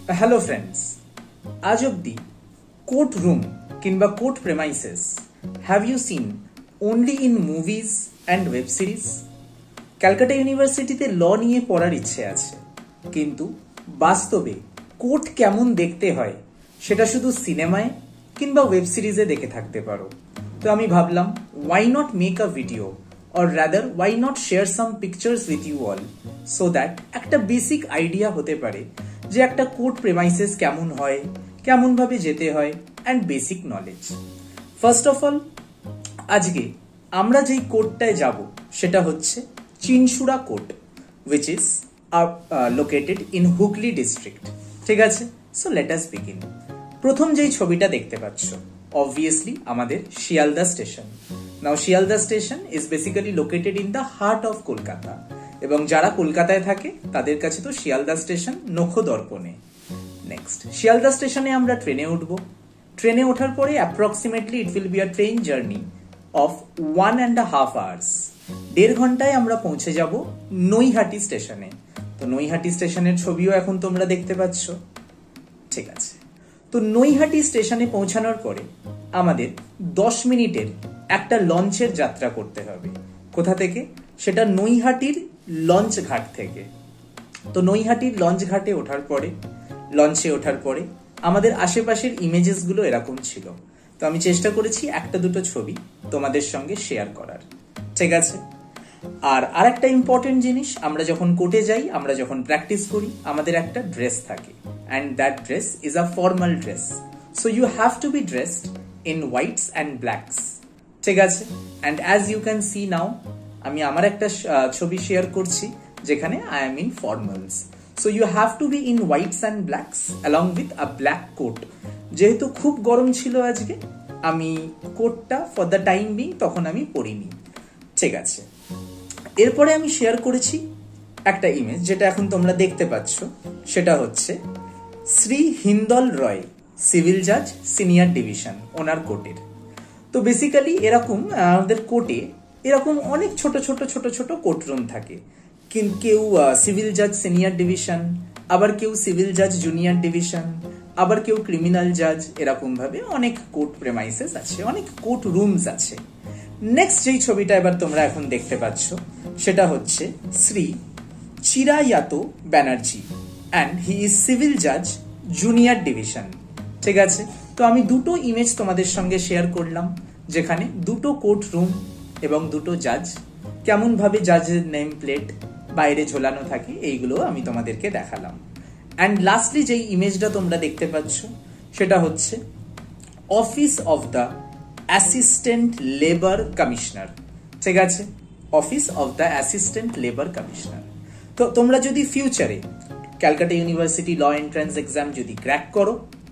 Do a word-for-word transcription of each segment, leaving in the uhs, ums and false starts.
Hello friends, আজ অব্দি court room কিংবা court premises have you seen only in movies and web series? Calcutta ইউনিভার্সিটিতে law নিয়ে পড়ার ইচ্ছে আছে, কিন্তু বাস্তবে কোর্ট কেমন দেখতে হয় সেটা শুধু সিনেমায় কিংবা ওয়েব সিরিজে দেখে থাকতে পারো। তো আমি ভাবলাম, why not make a video or rather why not share some pictures with you all so that একটা বেসিক আইডিয়া হতে পারে যে একটা কোর্ট প্রেমাইসেস কেমন হয়, কেমন ভাবে যেতে হয়, and basic knowledge. First of all, আজকে আমরা যেই কোর্টটায় যাব সেটা হচ্ছে Chinsurah court, which is located in Hooghly district. ঠিক আছে, সো লেট আস বিগিন। প্রথম যেই ছবিটা দেখতে পাচ্ছ, obviously আমাদের Sealdah station. Now Sealdah station is basically located in the heart of Kolkata, এবং যারা কলকাতায় থাকে তাদের কাছে তো শিয়ালদা স্টেশন নখো দর্পণে। নেক্সট, শিয়ালদা স্টেশনে আমরা ট্রেনে উঠব। ট্রেনে ওঠার পরে approximately it will be a train journey of one and a half hours. দেড় ঘন্টায় আমরা পৌঁছে যাব নৈহাটি স্টেশনে। তো নৈহাটি স্টেশনের ছবিও এখন তোমরা দেখতে পাচ্ছ। ঠিক আছে, তো নৈহাটি স্টেশনে পৌঁছানোর পরে আমাদের দশ মিনিটের একটা লঞ্চের যাত্রা করতে হবে। কোথা থেকে? সেটা নৈহাটির লঞ্চ ঘাট থেকে। তো নৈহাটির লঞ্চ ঘাটে ওঠার পরে, লঞ্চে ওঠার পরে আমাদের আশেপাশের ইমেজেসগুলো এরকম ছিল। তো আমি চেষ্টা করেছি একটা দুটো ছবি তোমাদের সঙ্গে শেয়ার করার। ঠিক আছে, আর আরেকটা ইম্পর্টেন্ট জিনিস, আমরা যখন কোর্টে যাই, আমরা যখন প্র্যাকটিস করি, আমাদের একটা ড্রেস থাকে, and that dress is a formal dress. So you have to be dressed in whites and blacks. ঠিক আছে, and as you can see now, আমি আমার একটা ছবি শেয়ার করছি যেখানে I am in formals. So you have to be in whites and blacks along with a black coat. যেহেতু খুব গরম ছিল আজকে, আমি কোটটা ফর দ্য টাইম বিং তখন আমি পরিনি। ঠিক আছে, এরপরে আমি শেয়ার করেছি একটা ইমেজ, যেটা এখন তোমরা দেখতে পাচ্ছ। সেটা হচ্ছে শ্রী হিন্দল রয়, সিভিল জাজ, সিনিয়র ডিভিশন, ওনার কোর্টের। তো বেসিক্যালি এরকম আমাদের কোর্টে এরকম অনেক ছোট ছোট ছোট ছোট কোর্ট রুম থাকে। কেউ সিভিল জাজ সিনিয়র ডিভিশন, আবার কেউ সিভিল জাজ জুনিয়র ডিভিশন, আবার কেউ ক্রিমিনাল জাজ। এরকম ভাবে অনেক কোর্ট প্রেমাইসেস আছে, অনেক কোর্ট রুমস আছে। নেক্সট যেই ছবিটা এবার তোমরা এখন দেখতে পাচ্ছ সেটা হচ্ছে Shri Chirayat Banerjee, and he is civil জাজ জুনিয়র ডিভিশন। ঠিক আছে, তো আমি দুটো ইমেজ তোমাদের সঙ্গে শেয়ার করলাম, যেখানে দুটো কোর্ট রুম এবং দুটো জাজ, কেমন ভাবে জাজের নেম প্লেট বাইরে ঝোলানো থাকে, এইগুলো আমি তোমাদেরকে দেখালাম। অ্যান্ড লাস্টলি যেই ইমেজটা তোমরা দেখতে পাচ্ছ সেটা হচ্ছে office of the assistant labour commissioner. ঠিক আছে, office of the assistant labour commissioner. তো তোমরা যদি ফিউচারে Calcutta university law entrance exam যদি ক্র্যাক করো,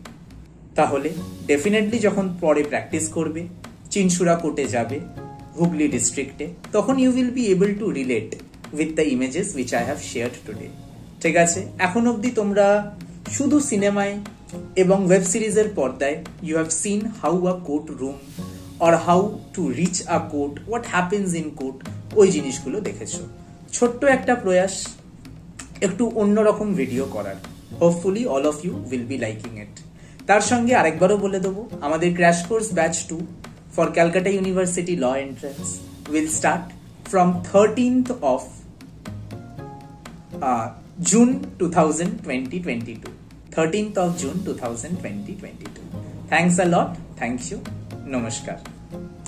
তাহলে ডেফিনেটলি যখন পরে প্র্যাকটিস করবে, চিনসুরা কোর্টে যাবে হুগলি ডিস্ট্রিক্টে, তখন you will be able to relate with the images which I have shared today. ঠিক আছে, এখন অবধি তোমরা শুধু সিনেমায় এবং ওয়েব সিরিজের পর্দায় you have seen how a court room or how to reach a court, what happens in court, ওই জিনিসগুলো দেখেছো। ছোট্ট একটা প্রয়াস একটু অন্যরকম ভিডিও করার। Hopefully all of you will be liking it. তার সঙ্গে আরেকবারও বলে দেবো, আমাদের crash course batch two for Calcutta university law entrance will start from thirteenth of June two thousand twenty twenty two. Thirteenth of June two thousand twenty twenty two. Thanks a lot, thank you, নমস্কার।